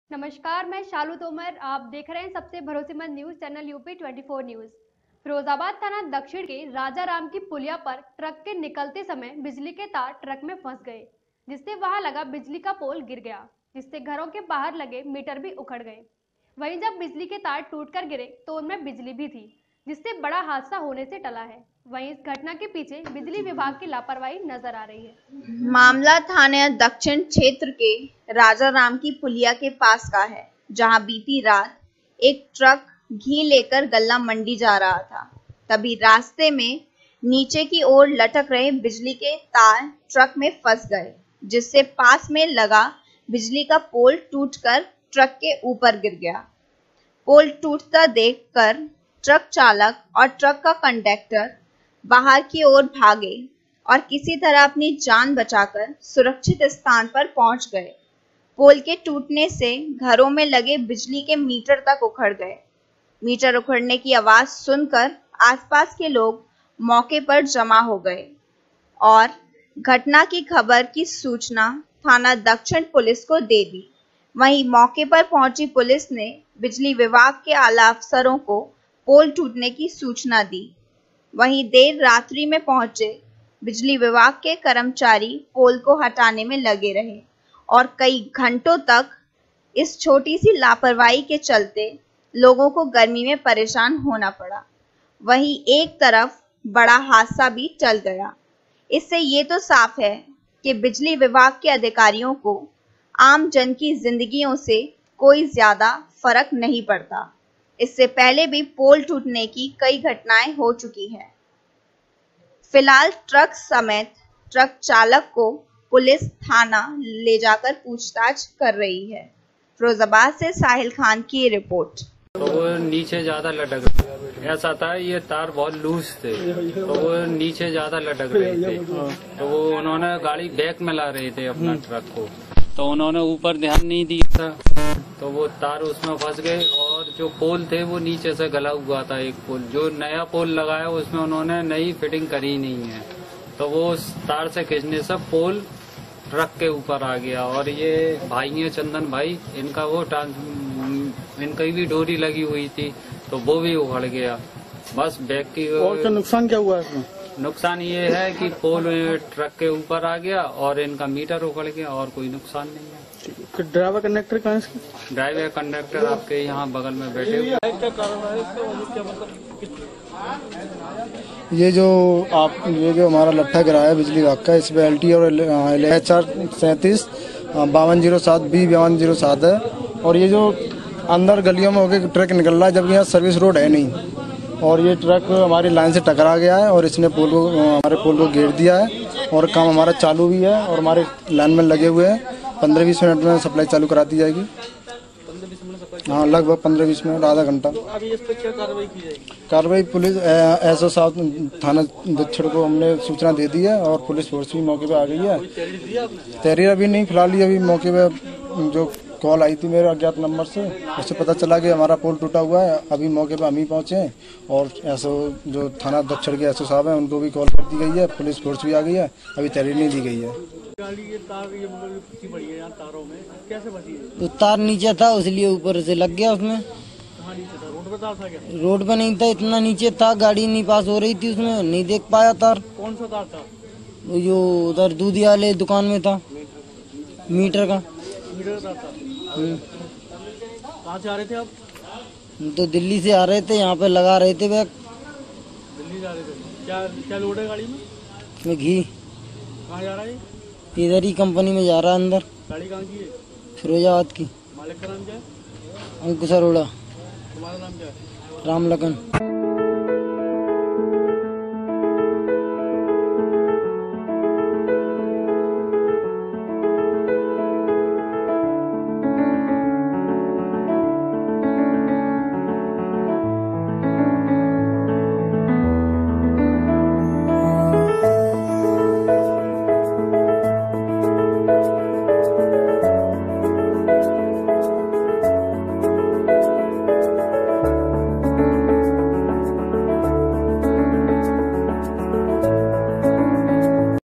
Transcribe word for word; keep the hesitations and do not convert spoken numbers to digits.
नमस्कार, मैं शालू तोमर। आप देख रहे हैं सबसे भरोसेमंद न्यूज चैनल यूपी चौबीस न्यूज। फिरोजाबाद थाना दक्षिण के राजा राम की पुलिया पर ट्रक के निकलते समय बिजली के तार ट्रक में फंस गए, जिससे वहां लगा बिजली का पोल गिर गया, जिससे घरों के बाहर लगे मीटर भी उखड़ गए। वहीं जब बिजली के तार टूटकर गिरे तो उनमें बिजली भी थी, जिससे बड़ा हादसा होने से टला है। वहीं इस घटना के पीछे बिजली विभाग की लापरवाही नजर आ रही है। मामला थाने दक्षिण क्षेत्र के राजा राम की पुलिया के पास का है, जहां बीती रात एक ट्रक घी लेकर गल्ला मंडी जा रहा था। तभी रास्ते में नीचे की ओर लटक रहे बिजली के तार ट्रक में फंस गए, जिससे पास में लगा बिजली का पोल टूटकर ट्रक के ऊपर गिर गया। पोल टूटता देखकर ट्रक चालक और ट्रक का कंडक्टर बाहर की ओर भागे और किसी तरह अपनी जान बचाकर सुरक्षित स्थान पर पहुंच गए। पोल के टूटने से घरों में लगे बिजली के मीटर तक उखड़ गए। मीटर उखड़ने की आवाज सुनकर आसपास के लोग मौके पर जमा हो गए और घटना की खबर की सूचना थाना दक्षिण पुलिस को दे दी। वहीं मौके पर पहुंची पुलिस ने बिजली विभाग के आला अफसरों को पोल टूटने की सूचना दी। वहीं देर रात्रि में पहुंचे बिजली विभाग के कर्मचारी पोल को हटाने में लगे रहे और कई घंटों तक इस छोटी सी लापरवाही के चलते लोगों को गर्मी में परेशान होना पड़ा। वहीं एक तरफ बड़ा हादसा भी टल गया। इससे ये तो साफ है कि बिजली विभाग के अधिकारियों को आम जन की जिंदगियों से कोई ज्यादा फर्क नहीं पड़ता। इससे पहले भी पोल टूटने की कई घटनाएं हो चुकी हैं। फिलहाल ट्रक समेत ट्रक चालक को पुलिस थाना ले जाकर पूछताछ कर रही है। फिरोजाबाद से साहिल खान की रिपोर्ट। तो वो नीचे ज्यादा लटक रहे, ऐसा था ये तार बहुत लूज थे, तो वो नीचे ज्यादा लटक रहे थे। तो वो उन्होंने गाड़ी बैक में ला रहे थे अपना ट्रक को, तो उन्होंने ऊपर ध्यान नहीं दिया था, तो वो तार उसमें फंस गए। और जो पोल थे वो नीचे से गला हुआ था। एक पोल जो नया पोल लगाया उसमें उन्होंने नई फिटिंग करी नहीं है, तो वो उस तार से खींचने से पोल ट्रक के ऊपर आ गया। और ये भाई है चंदन भाई, इनका वो इनकी भी डोरी लगी हुई थी, तो वो भी उखड़ गया। बस बैक की। और क्या नुकसान क्या हुआ इसमें? नुकसान ये है कि पोल ट्रक के ऊपर आ गया और इनका मीटर उखड़ गया, और कोई नुकसान नहीं है। ड्राइवर कंडक्टर कहाँ है? ड्राइवर कंडक्टर आपके यहाँ बगल में बैठे हुए। ये जो आप ये जो हमारा लट्ठा गिराया है बिजली विभाग का, इसमें एल टी और एच आर सैंतीस बावन जीरो सात बी बावन जीरो सात है। और ये जो अंदर गलियों में होकर ट्रक निकल रहा है, जबकि यहाँ सर्विस रोड है नहीं, और ये ट्रक हमारी लाइन से टकरा गया है और इसने पोल को हमारे पोल को घेर दिया है। और काम हमारा चालू भी है और हमारे लाइन में लगे हुए हैं। पंद्रह बीस मिनट में सप्लाई चालू करा दी जाएगी। हाँ, लगभग पंद्रह बीस मिनट, आधा घंटा। तो अभी इस पर क्या कार्रवाई की जाएगी? कार्रवाई पुलिस एस ओ साहब थाना दक्षिण को हमने सूचना दे दी है और पुलिस फोर्स भी मौके पे आ गई है। तहरीर अभी नहीं, फिलहाल अभी मौके पे जो कॉल आई थी मेरे अज्ञात नंबर से, उससे पता चला कि हमारा पोल टूटा हुआ है। अभी मौके पे हम ही पहुंचे हैं और एसओ जो थाना दक्षिण के एसओ साहब हैं उनको भी कॉल कर दी गई है। पुलिस फोर्स भी आ गई है, अभी तहरीर नहीं दी गई है। गाड़ी ये तार ये मतलब फंसी पड़ी है यहाँ तारों में, कैसे फंसी है? तो तार नीचे था, इसलिए ऊपर से लग गया उसमें। कहाँ नीचे था? रोड पे तार था क्या? रोड पे नहीं था, इतना नीचे था, गाड़ी नहीं पास हो रही थी, उसमें नहीं देख पाया तार। कौन सा तार था? जो उधर दूध वाले दुकान में था, मीटर का। मीटर का था। कहाँ से आ रहे थे आप? तो दिल्ली से आ रहे थे, यहाँ पे लगा रहे थे बैग। दिल्ली जा रहे थे। क्या क्या लोड है गाड़ी में? में घी। कहाँ जा रहा है? इधर ही कंपनी में जा रहा है अंदर। गाड़ी कहाँ की है? फिरोजाबाद की। मालिक का नाम क्या है? अंकुश अरोड़ा। तुम्हारा नाम क्या है? राम लखन।